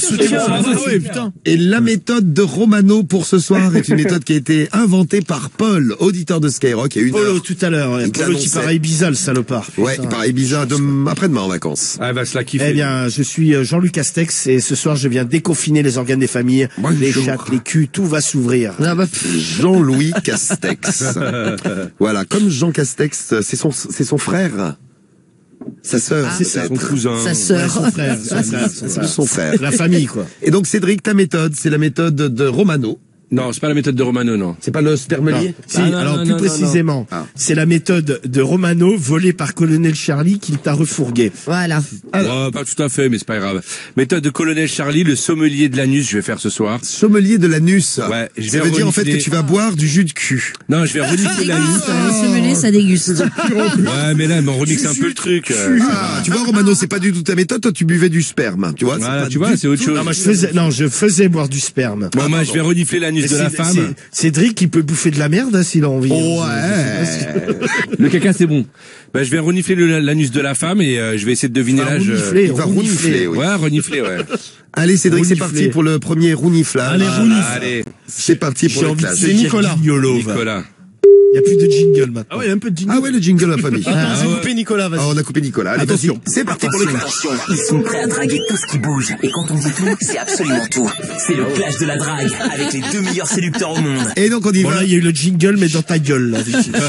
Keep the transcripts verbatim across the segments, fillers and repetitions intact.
soutien. Ah ouais, putain. Et la méthode de Romano pour ce soir est une méthode qui a été inventée par Paul, auditeur de Skyrock, il y a une Polo heure. tout à l'heure, ouais. Il Polo qui l'annonçait. paraît Ibiza, le salopard. Ouais, Putain. il paraît Ibiza de- après-demain en vacances. Ah, elle va se la kiffer. Eh bien, je suis euh, Jean-Luc Castex et ce soir, je viens déconfiner les organes des familles, Bonjour. les chattes, les culs, tout va s'ouvrir. Ah bah, Jean-Louis Castex. Voilà, comme Jean Castex, c'est son, c'est son frère. Sa sœur, Ah, c'est Son peut-être. cousin. sa Ouais, sœur. son frère, son frère, son frère. Son frère. La famille, quoi. Et donc Cédric, ta méthode, c'est la méthode de Romano. Non, c'est pas la méthode de Romano, non. C'est pas le spermelier? Si, Ah, non, alors non, plus non, précisément, non. Ah. c'est la méthode de Romano volée par Colonel Charlie qu'il t'a refourgué. Voilà. Alors. Ouais, pas tout à fait, mais c'est pas grave. Méthode de colonel Charlie, le sommelier de l'anus, je vais faire ce soir. Sommelier de l'anus. Ouais, je Ça vais veut dire en fait renifler. que tu vas boire du jus de cul. Non, je vais Ça renifler l'anus. déguste, les sommeliers, ça déguste. Ouais, mais là, mais on remixe un peu le truc. euh. Ah, tu vois Romano, c'est pas du tout ta méthode, toi tu buvais du sperme, tu vois. c'est Voilà, pas tu du vois, c'est autre tout- chose. Non, moi, je faisais, non, je faisais boire du sperme. Bon, moi, je vais renifler l'anus Et de la c'est- femme. c'est- Cédric, il peut bouffer de la merde hein, s'il a envie. Ouais. Le caca, c'est bon. Bah, je vais renifler le- l'anus de la femme et euh, je vais essayer de deviner Enfin, l'âge. euh, renifler, il va renifler. renifler, oui. Ouais, renifler, ouais. Allez Cédric, c'est Rounifler. parti pour le premier rouniflage. Allez, Ah, rounif. Allez, C'est parti pour J'ai le envie de clash. se C'est dire Nicolas. Guignolo, va. Nicolas. Il y a plus de jingle maintenant. Ah ouais, il y a un peu de jingle. Ah ouais, le jingle n'a pas mis. Attends, Ah c'est ouais. coupé Nicolas, vas-y. Ah, on a coupé Nicolas. Allez, Attention. vas-y. C'est parti pour le clash. Attention, ils sont prêts à draguer tout ce qui bouge. Et quand on dit tout, c'est absolument tout. C'est le clash de la drague, avec les deux meilleurs séducteurs au monde. Et donc on y Bon va. là, il y a eu le jingle, mais dans ta gueule, là.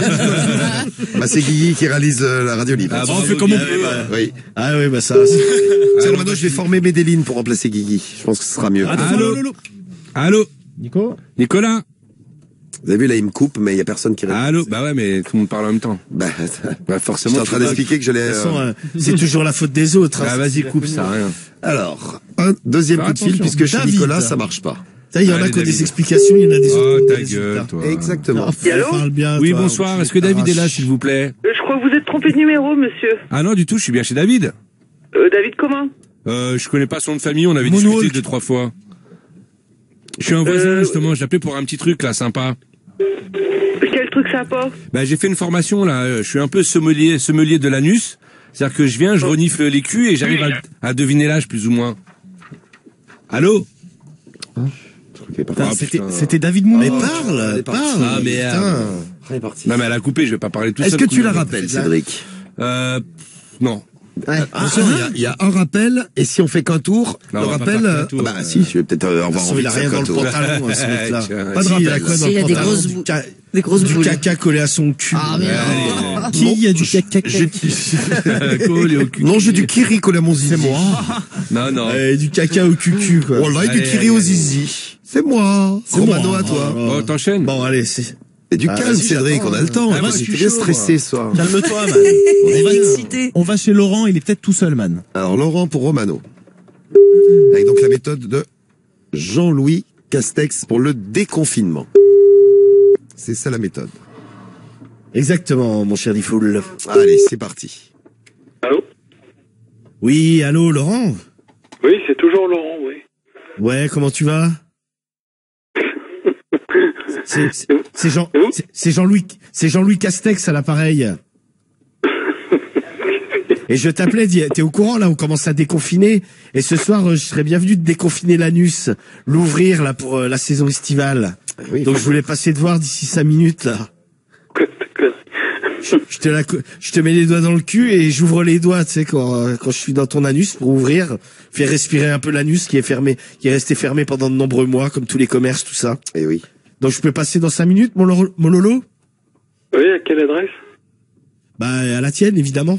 Bah, c'est Guigui qui réalise euh, la radio libre. Ah, On bravo, fait comme on Guy. peut. Oui. Ah oui, bah ça. c'est- C'est Romano, je vais former Medellin pour remplacer Guigui. Je pense que ce sera mieux. Attention, Allô. allô, allô. Allô, Nico Nicolas. Vous avez vu, là, il me coupe, mais il y a personne qui répond. Allô. Bah ouais, mais tout le monde parle en même temps. Bah, Bah j'étais forcément. en train tu dois- d'expliquer que j'allais... De toute façon, euh, euh, c'est toujours la faute des autres. hein. Ah, vas-y, coupe, ça, rien. Alors, un deuxième Faire coup de fil, attention. puisque chez David. Nicolas, ça marche pas. Ça, il y en a Allez, qui ont David. des explications, il y en a des Oh, autres. ta des gueule, résultats. toi. Exactement. Ah, parle bien, Oui, toi. bonsoir. Est-ce que David est là, s'il vous plaît? Euh, Je crois que vous êtes trompé de numéro, monsieur. Ah non, du tout, je suis bien chez David. Euh, David comment Euh, je connais pas son nom de famille, on avait Moonwalk. discuté deux, trois fois. Je suis un voisin, Euh, justement, j'ai appelé pour un petit truc, là, sympa. Quel truc sympa? Bah, j'ai fait une formation, là, euh, je suis un peu sommelier, sommelier de l'anus. C'est-à-dire que je viens, je renifle les culs et j'arrive à, à deviner l'âge, plus ou moins. Allô? Putain, Ah, c'était- putain. C'était David Mounet. Mais Oh, parle, elle est partie. parle. Ah, mais, euh, putain. Elle est partie. Non, mais elle a coupé, je vais pas parler tout Est-ce seul. que tu la cool. rappelles, Cédric? Euh, non. Attention, il y a- il y, a un rappel, et si on fait qu'un tour, Non, le on va pas rappel, faire euh, qu'un tour, bah euh. si, je vais peut-être euh, avoir Façon, envie il de a rien faire dans qu'un le tour. pantalon, hein, ce mec-là. Tiens, Pas de Si, il a rappel. quoi dans Il le a des pantalon grosses Du bou- ca- Des grosses Du boules. caca collé à son cul. Ah, mais Allez. non. Qui y a du caca Je- Collé au cul. Non, j'ai du kiri collé à mon zizi. C'est moi. Non, non. Euh, du caca au cucu, quoi. Oh là, et du Allez, kiri allez, au allez. zizi. C'est moi. C'est Romano moi. à toi. Oh, Bon, t'enchaînes. Bon, allez, c'est... Et du Ah, calme, vas-y, Cédric, j'attends. on a le temps. Ah, Moi, moi, je j'étais suis bien chaud, stressé ce soir. Calme-toi, man. Il On est va, excité. on va chez Laurent, il est peut-être tout seul, man. Alors, Laurent pour Romano. Avec donc la méthode de Jean-Louis Castex pour le déconfinement. C'est ça la méthode. Exactement, mon cher Difool. Allez, c'est parti. Allô? Oui, allô, Laurent? Oui, c'est toujours Laurent, oui. Ouais, comment tu vas? C'est c'est- c'est Jean, c'est- c'est Jean-Louis, c'est Jean-Louis Castex à l'appareil. Et je t'appelais, dis- t'es au courant là, on commence à déconfiner. Et ce soir, euh, je serais bien venu de déconfiner l'anus, l'ouvrir là pour euh, la saison estivale. Oui, Donc je voulais passer te voir d'ici cinq minutes là. Je, je te la, co- je te mets les doigts dans le cul et j'ouvre les doigts, tu sais, quand, euh, quand je suis dans ton anus pour ouvrir, faire respirer un peu l'anus qui est fermé, qui est resté fermé pendant de nombreux mois, comme tous les commerces, tout ça. Et oui. Donc je peux passer dans cinq minutes, mon, Loro- mon Lolo? Oui, à quelle adresse? Bah, à la tienne, évidemment.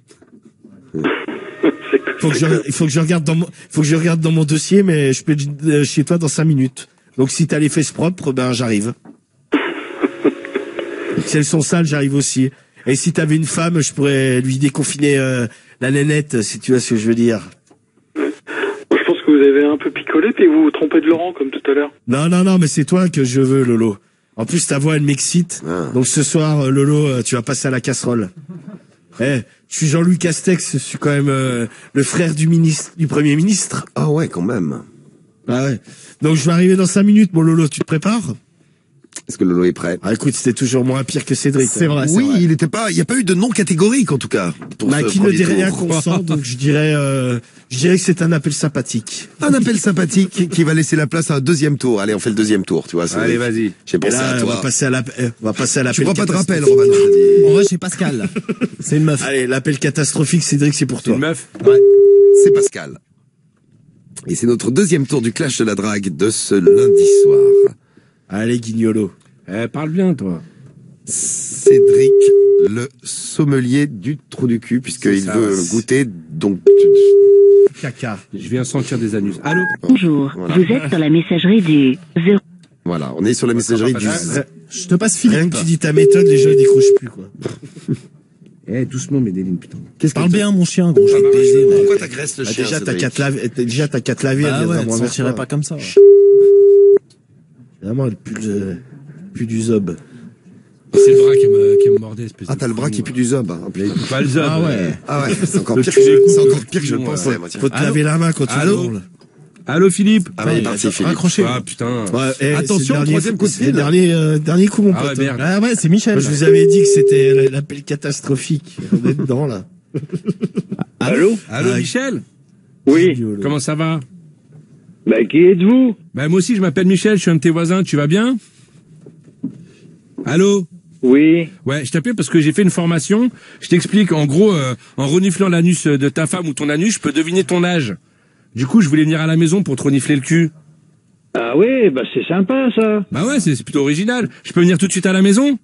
C'est que- Faut que je, il faut que je regarde dans mon, faut que je regarde dans mon dossier, mais je peux être euh, chez toi dans cinq minutes. Donc si t'as les fesses propres, ben, j'arrive. Si elles sont sales, j'arrive aussi. Et si t'avais une femme, je pourrais lui déconfiner euh, la nénette, si tu vois ce que je veux dire. Moi, je pense que vous avez un peu picolé, puis vous vous trompez de Laurent, comme tout à l'heure. Non, non, non, mais c'est toi que je veux, Lolo. En plus, ta voix, elle m'excite. Ah. Donc ce soir, euh, Lolo, euh, tu vas passer à la casserole. Eh, je suis Jean-Louis Castex, je suis quand même euh, le frère du ministre, du Premier ministre. Ah ouais, quand même. Ah ouais. Donc je vais arriver dans cinq minutes, mon Lolo, tu te prépares? Est-ce que Lolo est prêt? Ah, écoute, c'était toujours moins pire que Cédric. C'est vrai, c'est Oui, vrai. il était pas, il n'y a pas eu de nom catégorique, en tout cas. Pour Bah, ce qui ne premier dit rien tour. consent, donc je dirais, euh, je dirais que c'est un appel sympathique. Un appel sympathique qui va laisser la place à un deuxième tour. Allez, on fait le deuxième tour, tu vois. c'est- Allez, vas-y. J'ai Et pensé là, à on va toi. passer à l'appel, on va passer à Tu l'appel vois pas de rappel, catastrophique. Romano, t'as dit. On va chez Pascal. C'est une meuf. Allez, l'appel catastrophique, Cédric, c'est pour C'est une toi. meuf. C'est Pascal. Et c'est notre deuxième tour du clash de la drague de ce lundi soir. Allez, Guignolo. Eh, parle bien, toi. Cédric, le sommelier du trou du cul, puisqu'il ça. veut goûter, donc... Caca. Je viens sentir des anus. Allô? Bonjour, Voilà. vous êtes sur la messagerie du zéro. Voilà, on est sur la messagerie du... Je te passe Rien Philippe. que tu dis ta méthode, les gens ils décrochent plus, quoi. Eh, doucement, Médéline, putain. Qu'est-ce que Parle t'as- bien, mon chien, gros. Je vais te marche. baiser. Pourquoi t'agresses le Bah, chien, déjà, t'as Cédric qu'à te laver, déjà, t'as qu'à te laver, Bah elle ouais, viendra tu moins vers sentirais toi. pas comme ça. Vraiment, elle pue le, pue du zob. C'est le bras qui me, qui me mordait, espèce Ah, de t'as le bras fou, qui pue du zob. hein. Mais pas le zob. Ah ouais. Ah ouais, c'est encore Le pire cul que je, des c'est coups, encore le pire que je le couillon, pensais, ouais. moi, tiens. Faut te Allô laver la main quand tu Allô hurles. Allô, Philippe? Ah ouais, il est parti, Philippe. Raccrochez. Ah, putain. Ouais, eh, Attention, c'est le dernier- troisième coup de c'est le fil. dernier, euh, dernier coup, mon Ah ouais, pote. merde. Ah ouais, c'est Michel. Moi, je vous avais dit que c'était l'appel catastrophique. On est dedans, là. Allô? Allô, Ah, Michel? Oui. Comment ça va? Bah, qui êtes-vous? Bah, moi aussi, je m'appelle Michel, je suis un de tes voisins, tu vas bien? Allô? Oui. Ouais, je t'appelle parce que j'ai fait une formation. Je t'explique, en gros, euh, en reniflant l'anus de ta femme ou ton anus, je peux deviner ton âge. Du coup, je voulais venir à la maison pour te renifler le cul. Ah oui, bah c'est sympa ça. Bah ouais, c'est c'est plutôt original. Je peux venir tout de suite à la maison?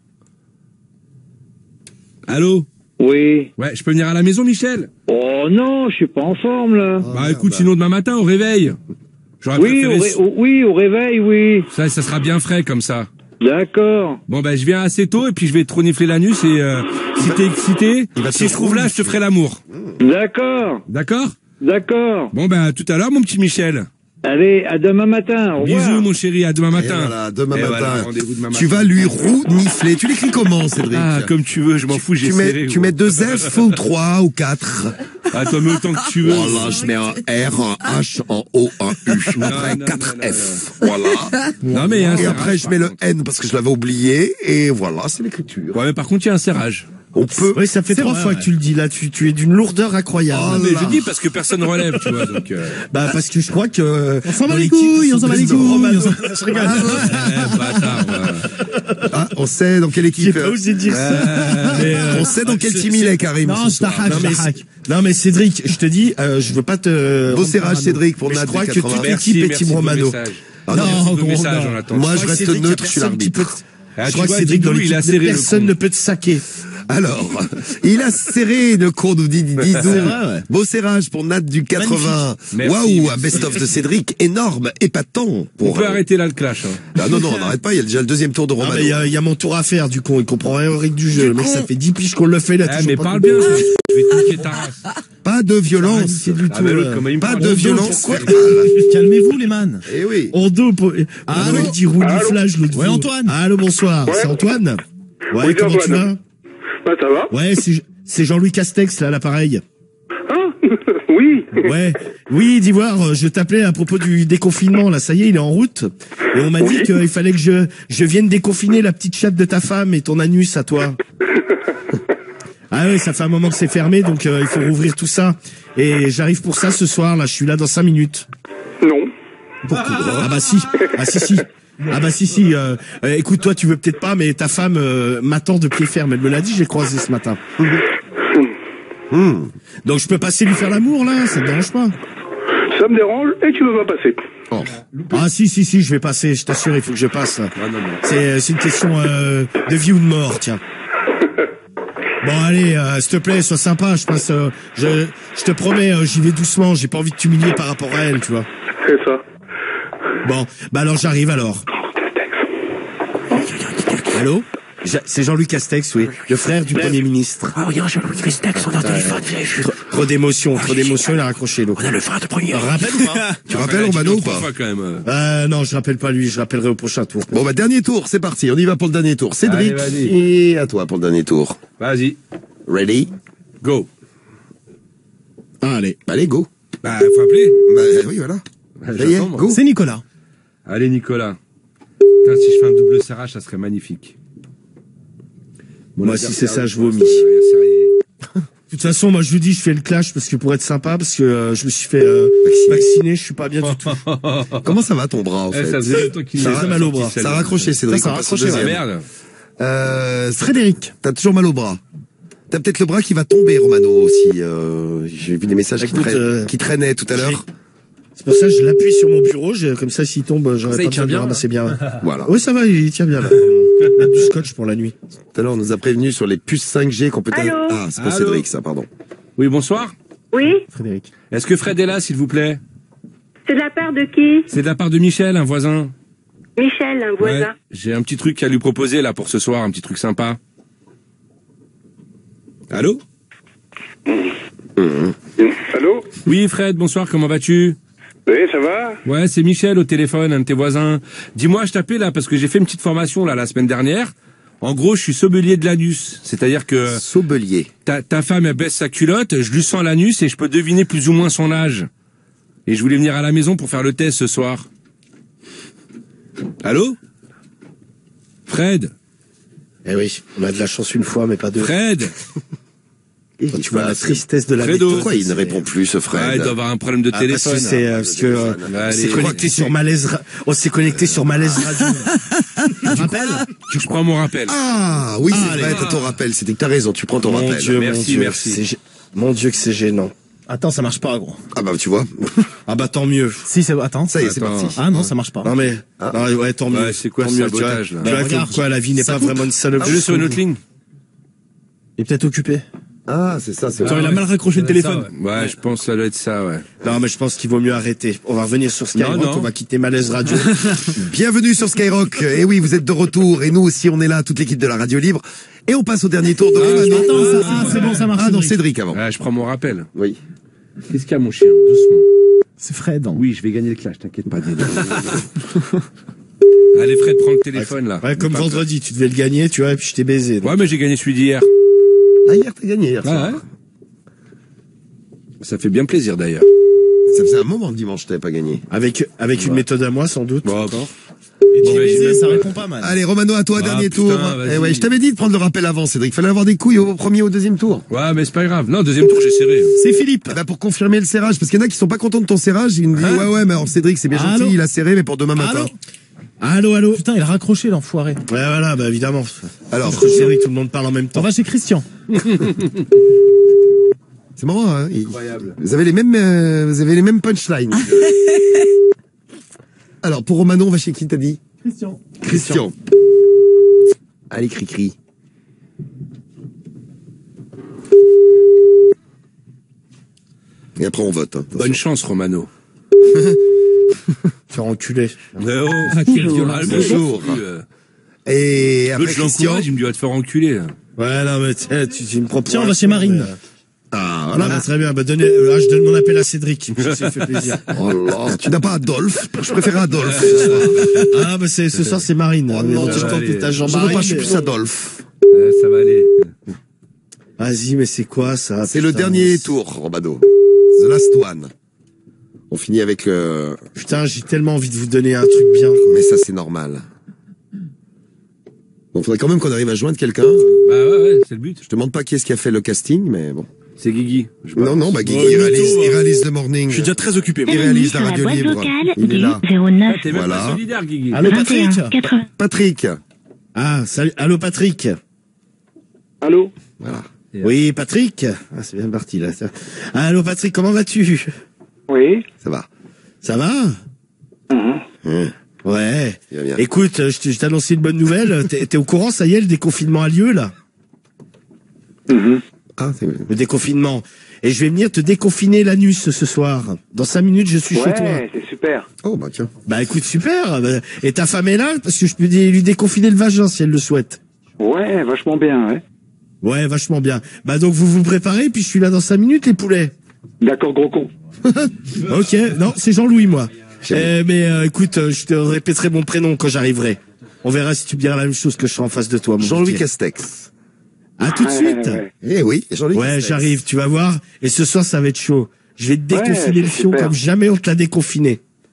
Allô? Oui. Ouais, je peux venir à la maison, Michel? Oh non, je suis pas en forme là. Bah écoute, sinon demain matin, au réveil. J'aurais Oui, au, préféré... ré- au- oui, au réveil, oui. Ça, ça sera bien frais comme ça. D'accord. Bon bah je viens assez tôt et puis je vais te renifler l'anus et euh, si t'es excité, va te si je trouve là, je te ferai l'amour. D'accord. D'accord? D'accord. Bon bah à tout à l'heure, mon petit Michel. Allez, à demain matin. Au revoir. Bisous mon chéri, à demain Et matin. voilà, demain Et matin. voilà, rendez-vous demain Tu matin. vas lui rounifler. Tu l'écris comment, Cédric? Ah, comme tu veux, je m'en fous, j'ai tu serré. mets, tu gros. mets deux F ou trois ou quatre? Ah, toi, mais autant que tu veux. Voilà, je mets un R, un H, un O, un U. Après, non, quatre non, non, F. Voilà. Non, mais il y a un Et serrage, après, je par mets le contre. N parce que je l'avais oublié. Et voilà, c'est l'écriture. Ouais, mais par contre, il y a un serrage. On peut... Oui, ça fait C'est trois vrai, fois ouais. que tu le dis, là. Tu, tu es d'une lourdeur incroyable. Oh Ah, mais là. je dis parce que personne relève, tu vois, donc... Euh... Bah, parce que je crois que... On s'en bat les couilles, on s'en bat les couilles. on s'en- Je rigole. eh, bâtard, ouais. Ah, on sait dans quelle J'ai équipe... pas osé dire ça. Mais, euh, On sait dans quel team il est, Karim. Non, ce je soir. t'arrache, Non, je mais, t'arrache. non, mais Cédric, je te dis, euh, je veux pas te... Beau serrage, rendre Cédric, pour mais Nat je crois du que quatre-vingts. toute Merci, l'équipe est merci Team de vos Romano. messages. Ah, Non, Merci de vos gros, messages, non. on attend. Moi, Je je crois que reste Cédric, neutre, y a je suis personne qui peut- l'arbitre. Ah, Je tu crois que vois, Cédric, dans Didou, il a l'équipe, serré le personne con. ne peut te saquer. Alors, il a serré le con, nous dit Didou. C'est vrai, ouais. Beau serrage pour Nat du quatre-vingts. Merci, Waouh, un merci. best-of de Cédric, énorme, épatant. On Pour, peut euh, arrêter là le clash. Hein. Ah non, non, on n'arrête pas, il y a déjà le deuxième tour de Non, Romano. mais il y a, il y a mon tour à faire, du con. Il comprend rien aux règles du jeu. Le mec, ça fait dix piges qu'on le fait, là. Ah, mais parle bien, je je vais te niquer ta race. Pas de violence. C'est du Ah, tout. mais l'autre, euh, comment il me Pas parle de dos, violence. pourquoi Calmez-vous, les man. Eh oui. En dos, pour... Ah, Ah, allô il dit rouliflage, l'autre Ouais, fois. Antoine. Allô, bonsoir. Ouais. C'est Antoine? Ouais, Oui, comment tu vas? Antoine. Bah ça va. Ouais, c'est, c'est Jean-Louis Castex, là, à l'appareil. Hein? Oui. Ouais. Oui, d'Ivoire, euh, je t'appelais à propos du déconfinement, là, ça y est, il est en route. Et on m'a dit Oui. qu'il fallait que je, je vienne déconfiner la petite chatte de ta femme et ton anus à toi. Ah oui, ça fait un moment que c'est fermé, donc euh, il faut rouvrir tout ça. Et j'arrive pour ça ce soir, là, je suis là dans cinq minutes. Non. Ah bah si, ah si si. Ah bah si si, euh, euh, écoute toi tu veux peut-être pas mais ta femme euh, m'attend de pied ferme, elle me l'a dit, j'ai croisé ce matin. Hmm. Donc je peux passer lui faire l'amour là, ça te dérange pas? Ça me dérange et tu veux pas passer. Ah si si si, je vais passer, je t'assure, il faut que je passe. là. Ah, non, non. C'est c'est une question euh, de vie ou de mort, tiens. Bon allez, euh, s'il te plaît, sois sympa, je passe euh, je je te promets, euh, j'y vais doucement, j'ai pas envie de t'humilier par rapport à elle, tu vois. C'est ça. Bon, bah alors j'arrive alors. Allô? Ja- C'est Jean-Louis Castex, oui, le frère du Premier ministre. Ah, regarde, Jean-Louis Castex, on a téléphone, Trop, trop d'émotion, trop d'émotion, il a raccroché l'autre. on a le frère de premier. Rappelle ou pas? Tu rappelles Romano ou Trois pas? fois, quand même. euh. Euh, non, je rappelle pas lui, je rappellerai au prochain tour. Bon, bah, dernier tour, c'est parti. On y va pour le dernier tour. Cédric, Allez, vas-y. et à toi pour le dernier tour. Vas-y, Ready? go. Ah, allez. Allez, go. Bah, faut appeler. Bah, oui, voilà. Ça y est, J'attends, moi. go. C'est Nicolas. Allez, Nicolas. Putain, Putain, si je fais un double serrage, ça serait magnifique. Mon Moi, si c'est ça, je vomis. Ouais, ça y est. De toute façon, moi, je vous dis, je fais le clash parce que pour être sympa, parce que euh, je me suis fait euh, Vacciner. vacciner, je suis pas bien du tout. Comment ça va ton bras, en Eh, fait? ça faisait longtemps qu'il Ça m'est a fait mal au bras. sorti, Ça a celle-là. raccroché, Cédric. Ça a on passe au raccroché, Ah, deuxième. merde. Euh, Frédéric, t'as toujours mal au bras. T'as peut-être le bras qui va tomber, Romano, aussi. Euh, j'ai vu des messages qui, Écoute, traînaient, euh, qui traînaient tout à l'heure. C'est pour ça que je l'appuie sur mon bureau, j'ai- comme ça, s'il tombe, j'aurais Ça, pas il tient besoin de le bien, ramasser bien. Voilà. Oui, ça va, il tient bien, là. Mettre du scotch pour la nuit. Tout à l'heure, on nous a prévenu sur les puces cinq G qu'on peut... Allô Ah, c'est pas Allô Cédric, ça, pardon. Oui, bonsoir. Oui, Frédéric. Est-ce que Fred est là, s'il vous plaît? c'est de la part de qui? C'est de la part de Michel, un voisin. Michel, un voisin. Ouais, j'ai un petit truc à lui proposer, là, pour ce soir, un petit truc sympa. Allô? Allô? Oui, Fred, bonsoir, comment vas-tu? Oui, ça va? Ouais, c'est Michel au téléphone, un de tes voisins. Dis-moi, je t'appelais là parce que j'ai fait une petite formation là la semaine dernière. En gros, je suis sommelier de l'anus. C'est-à-dire que Sobelier. ta, ta femme, elle baisse sa culotte, je lui sens l'anus et je peux deviner plus ou moins son âge. Et je voulais venir à la maison pour faire le test ce soir. Allô? Fred? Eh oui, on a de la chance une fois, mais pas deux. Fred? Quand tu vois la tristesse de la Fredo. méthode, Pourquoi il ne c'est- répond plus, ce Ouais, Fred? il doit avoir un problème de Ah, parce téléphone. que c'est euh, parce que euh, on Allez. s'est connecté sur Malaise, Ra- on s'est connecté sur Malaise Radio. Tu rappelles? Je prends mon rappel. Ah, oui, c'est Ah, vrai, allez. t'as ton rappel. C'était que t'as raison, tu prends ton Mon rappel. Dieu, Merci, mon Dieu, merci. c'est gê- Mon Dieu que c'est gênant. Attends, ça marche pas, gros. Ah bah, tu vois. Ah bah tant mieux. Si, c'est... Attends. Ça y est, c'est Attends. parti. Ah non, ça marche pas. Non mais, Ah. non, ouais, tant mieux. Ouais, c'est quoi tant ce mieux, tu vois. sabotage, là? Tu vois, Bah, comme regarde, quoi la vie n'est ça pas coupe. vraiment une saloperie. Je le sur une autre ligne. Il est peut-être occupé. Ah, c'est ça, c'est Attends, vrai. il a mal raccroché le téléphone. Ouais, je pense que ça doit être ça, ouais. Non mais je pense qu'il vaut mieux arrêter. On va revenir sur Skyrock, Non, non. on va quitter Malaise Radio. Bienvenue sur Skyrock. Et oui, vous êtes de retour. Et nous aussi, on est là, toute l'équipe de la radio libre. Et on passe au dernier tour de Romano. Attends, ça, ah, c'est bon, ça marche. Ah non, Cédric. Cédric avant. Ouais, je prends mon rappel. Oui. Qu'est-ce qu'il y a, mon chien? Doucement. C'est Fred. hein. Oui, je vais gagner le clash, t'inquiète pas. Allez, Fred, prends le téléphone, là. Ouais, comme Pas- vendredi, tu devais le gagner, tu vois, et puis je t'ai baisé. donc. Ouais, mais j'ai gagné celui d'hier. Ah, hier, t'as gagné, hier soir. Ah ouais? Ça fait bien plaisir, d'ailleurs. Ça faisait un moment, dimanche, t'avais pas gagné. Avec, avec une méthode à moi, sans doute. Bon, Et tu Bon, es bah, baisé, j'ai ça même pas- répond pas mal. Allez, Romano, à toi, Ah, dernier putain, tour. vas-y. Eh ouais, je t'avais dit de prendre le rappel avant, Cédric. Fallait avoir des couilles au premier, au deuxième tour. ouais, mais c'est pas grave. Non, deuxième tour, j'ai serré. C'est Philippe. Eh ben, pour confirmer le serrage, parce qu'il y en a qui sont pas contents de ton serrage, ils me disent, Hein ouais, ouais, mais alors Cédric, c'est bien Allô gentil, il a serré, mais pour demain matin. Allô Allô, allô. Putain, il a raccroché, l'enfoiré. Ouais, voilà, bah évidemment. Alors, Parce que c'est vrai que tout le monde parle en même On temps. va chez Christian. c'est marrant, hein. il- Vous avez les mêmes, euh, vous avez les mêmes punchlines. Alors, pour Romano, on va chez qui, t'as dit? Christian. Christian. Allez, cri-cri. Et après, on vote. Hein. Bonne chance, Romano. Faire enculer. Mais oh, Ah, quelle violence. Bonjour. Euh, Et L'autre, après, je Christian. l'encourage, il me dit, va te faire enculer. Ouais, non, mais tiens, tu, tu me prends pour Tiens, on un va chez con, Marine. mais, euh, Ah, Voilà, voilà. bah, très bien. Bah, donnez, euh, là, je donne mon appel à Cédric. Ça me fait plaisir. Oh là, tu n'as pas Adolphe? Je préfère Adolphe. ce soir. Ah, bah, c'est, ce soir, c'est Marine. Oh Mais non, bon, je je t'en- tente que t'as Je veux Jean-Marie. pas, je suis mais plus bon. Adolphe. Ouais, ça va aller. Vas-y, mais c'est quoi, ça? C'est le putain dernier tour, Romano. The last one. On finit avec le... Putain, j'ai tellement envie de vous donner un truc bien, quoi. Mais ça, c'est normal. Bon, faudrait quand même qu'on arrive à joindre quelqu'un. Bah ouais, ouais, c'est le but. Je te demande pas qui est-ce qui a fait le casting, mais bon. C'est Guigui. Je sais pas. Non, non, bah, Guigui, Ouais, il, mais réalise, toi, il euh, réalise le morning. Je suis déjà très occupé. Il Terminé réalise sur la la radio boîte libre. vocale Il est du là. zéro Ah, neuf t'es même Voilà. pas solidaire, Guigui. Allô, Patrick. vingt et un quatre-vingts. Patrick. Ah, salut. Allô, Patrick. Allô? Voilà. Oui, Patrick. Ah, c'est bien parti, là. ça. Allô, Patrick, comment vas-tu? Oui? Ça va. Ça va? Hein, Ouais. bien, bien. Écoute, je te- je t'ai annoncé une bonne nouvelle. T'es, t'es au courant, ça y est, le déconfinement a lieu, là? Mhm. Ah, c'est... Le déconfinement. Et je vais venir te déconfiner l'anus ce soir. Dans cinq minutes, je suis chez toi. Ouais, c'est super. Oh, bah, tiens. Bah écoute, super. Bah, et ta femme est là? Parce que je peux dé- lui déconfiner le vagin si elle le souhaite. Ouais, vachement bien, ouais. Ouais, vachement bien. Bah donc vous vous préparez, puis je suis là dans cinq minutes, les poulets. D'accord, gros con. Ok, non, c'est Jean-Louis, moi. Euh, mais euh, écoute, euh, je te répéterai mon prénom quand j'arriverai. On verra si tu me diras la même chose que je serai en face de toi, mon Jean-Louis Didier. Castex. À tout de Ouais, suite. ouais. Eh oui, Jean-Louis Ouais, Castex. j'arrive, tu vas voir. Et ce soir, ça va être chaud. Je vais te déconfiner Ouais, le c'est fion super. comme jamais on te l'a déconfiné.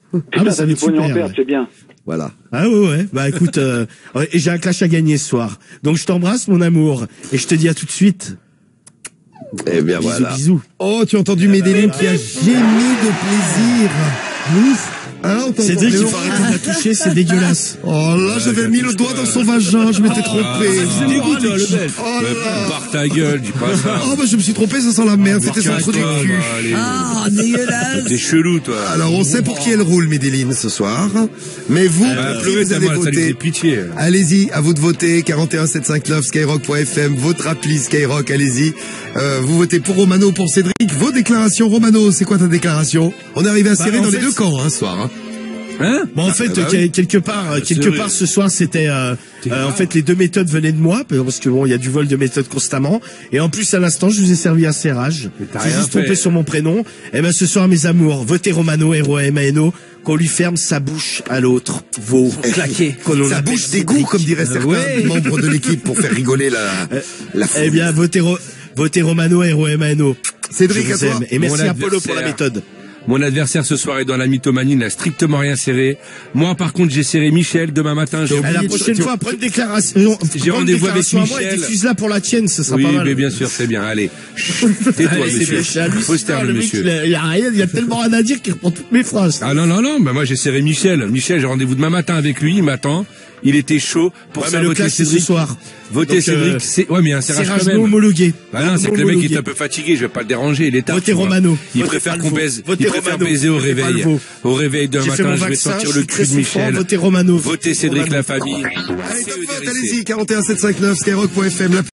Ah bah ça va être pognon en super. perte, Ouais. c'est bien. Voilà. Ah ouais, ouais. Bah écoute, euh, ouais, et j'ai un clash à gagner ce soir. Donc je t'embrasse mon amour et je te dis à tout de suite. Eh bien Bisous, voilà. bisous. Oh, tu as entendu Medellin qui a gémi de plaisir. Ouf. Hein, on t'a Cédric, entendu il faut arrêter de la toucher, c'est dégueulasse. Oh là, j'avais mis le doigt dans son vagin, je m'étais trompé. Ah, dégoûte, le bel. Oh Ouais, là. barre ta gueule, dis pas ça. Oh bah je me suis trompé, ça sent la merde, c'était son trou du Toi, cul. bah, allez. Ah, dégueulasse. T'es chelou, toi. Alors on sait pour qui elle roule, Medellin, ce soir. Mais vous, Bah, pour qui pleurer, vous ça allez m'a ça lui fait voter. pitié. Allez-y, à vous de voter, quarante et un sept cent cinquante-neuf skyrock point f m, votre appli Skyrock, allez-y. Euh, vous votez pour Romano, pour Cédric. Vos déclarations, Romano, c'est quoi ta déclaration? On est arrivé à serrer Bah, en dans fait, les deux camps, hein, ce soir. Hein. Hein? Bon, en fait, bah quel- oui. quelque part, euh, quelque vrai. part, ce soir, c'était, euh, euh, en fait, les deux méthodes venaient de moi, parce que bon, il y a du vol de méthode constamment. Et en plus, à l'instant, je vous ai servi un serrage. t'as J'ai rien juste trompé fait. sur mon prénom. Et ben, ce soir, mes amours, votez Romano, R O M A N O, qu'on lui ferme sa bouche à l'autre. Vos Claqué. qu'on Ça l'appelle bouche d'égout, Cédric. comme diraient certains Ouais. membres de l'équipe, pour faire rigoler la, la foule. Eh bien, votez, Ro- votez Romano, R O M A N O. Cédric, Je à vous toi. aime. Et merci Mon Apollo pour la adversaire. méthode. Mon adversaire ce soir est dans la mythomanie, il n'a strictement rien serré. Moi, par contre, j'ai serré Michel demain matin. J'ai Et la oublié- prochaine tu- fois, prends une déclaration. J'ai prends une rendez-vous avec déclaration à moi et Michel. diffuse-la pour la tienne, ce sera Oui, pas mal. mais bien sûr, c'est bien. Allez, Chut, tais-toi, Allez, c'est bien, monsieur. c'est hallucinant, Faut se taire, le le mec, monsieur. il a, il a rien, il y a tellement rien à dire qu'il reprend toutes mes phrases. Ah non, non, non, bah moi j'ai serré Michel. Michel, j'ai rendez-vous demain matin avec lui, il m'attend. Il était chaud pour Ouais, ça mais le voter clash, c'est ce Cédric. soir. Voter Donc, Cédric, euh, c'est... Ouais, mais il y a un serrage Serrage quand non même. homologué. Bah non, c'est que le mec il est un peu fatigué, je vais pas le déranger, il est tard. Votez tu vois. Romano. Il Votez préfère pas le qu'on veau. baise, Votez il préfère Romano. baiser au Votez pas réveil. le veau. Au réveil d'un J'ai fait matin, mon je vais vaccin, sortir je le suis très cul de souffrant. Michel. Votez Romano. Votez Cédric Romano. la famille. Allez, C'est top eux vote, d'hériter. allez-y, quarante et un sept cent cinquante-neuf skyrock point f m,